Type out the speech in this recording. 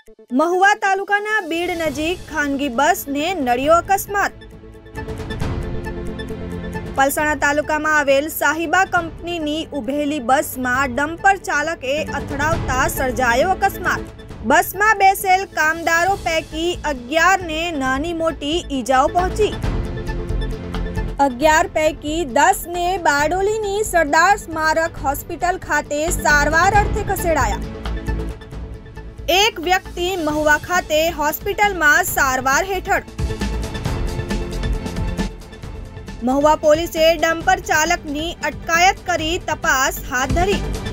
મહુવા તાલુકાના બીડ નજીક ખાનગી બસને નડ્યો અકસ્માત। પલસાણા તાલુકામાં આવેલ સાહિબા કંપનીની ઉભેલી બસમાં ડમ્પર ચાલકે અથડાવતા સર્જાયો અકસ્માત। બસમાં બેસેલ કામદારો પૈકી 11 ને નાની મોટી ઈજાઓ પહોંચી। 11 પૈકી 10 ने बारडोलीनी सरदार स्मारक होस्पिटल खाते सारवार अर्थे खसेड़ाया। एक व्यक्ति महुआ खाते होस्पिटल में सारवार हेठळ। महुआ पोलीसे डम्पर चालकनी अटकायत करी तपास हाथ धरी।